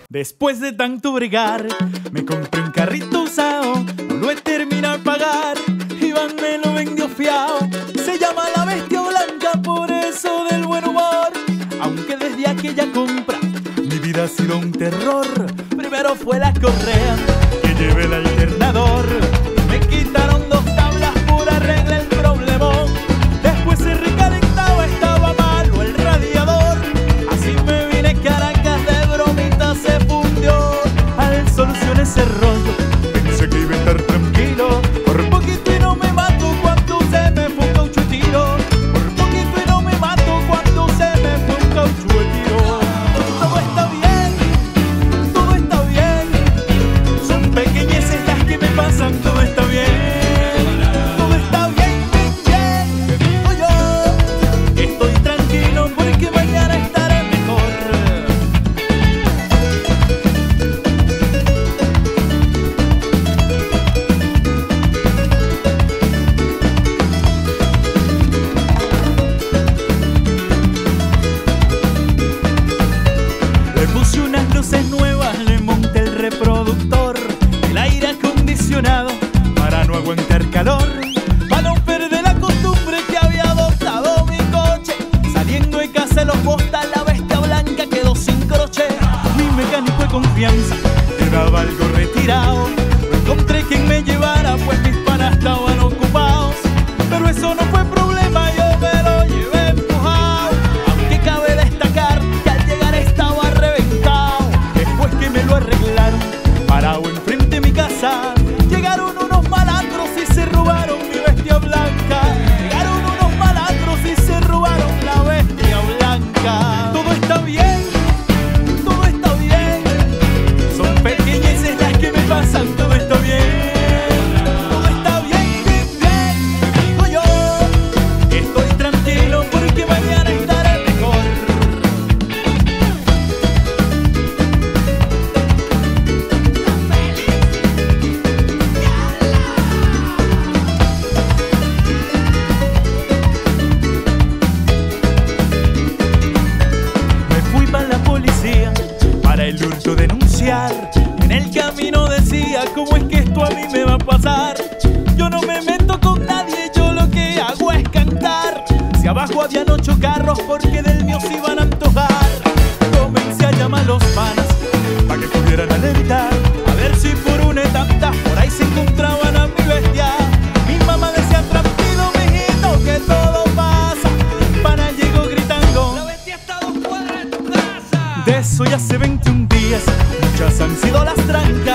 Después de tanto bregar, me compré un carrito usado, no lo he terminado de pagar. Iván me lo vendió fiao, se llama La Bestia Blanca, por eso del buen humor. Aunque desde aquella compra mi vida ha sido un terror. Primero fue la correa, que llevé el alternador. Me quitaron 2 tablas por arreglar el problemón. Después se recalentaba, estaba malo el radiador. Así me vine Caracas, de bromita se fundió. Al solucionar ese rollo, pensé que iba a estar tranquilo. Por poquito y no me mato cuando se me fue un caucho de tiro. Por poquito y no me mato cuando se me fue un caucho de tiro. Todo está bien, todo está bien. Son pequeñeces las que me pasan, todo está bien. Todo está bien, bien, bien. Te digo yo, estoy tranquilo porque mañana estaré mejor. Le puse unas luces nuevas, le monté el reproductor, el aire acondicionado para no aguantar calor, para no perder la costumbre que había adoptado mi coche. Saliendo de casa de los Bostas, La Bestia Blanca quedó sin croche. Mi mecánico de confianza quedaba algo retirado. No encontré quien me llevara, pues mis panas estaban ocupados. Pero eso no fue problema, yo me lo llevé empujado. Aunque cabe destacar que al llegar estaba reventado. Después que me lo arreglaron, parado enfrente de mi casa, llegaron unos malandros y se robaron mi Bestia Blanca. Llegaron unos malandros y se robaron la Bestia Blanca. Todo está bien, todo está bien. Son pequeñeces las que me pasan, todo está bien. Todo está bien, bien, bien. Te digo yo, estoy tranquilo porque mañana estaré mejor. Me fui para la policía, para el hurto denunciar. En el camino decía, ¿cómo es que esto a mí me va a pasar? Yo no me meto con nadie, yo lo que hago es cantar. Si abajo habían 8 carros, porque del mío se iban a antojar. Comencé a llamar a los panas, para que pudieran alentar. A ver si por una tanta por ahí se encontraban a mi bestia. Mi mamá decía, tranquilo mijito, que todo pasa. Mi pana llegó gritando, La bestia está a 2 cuadras de tu casa. de eso ya hace 21 días, muchas han sido las trancas.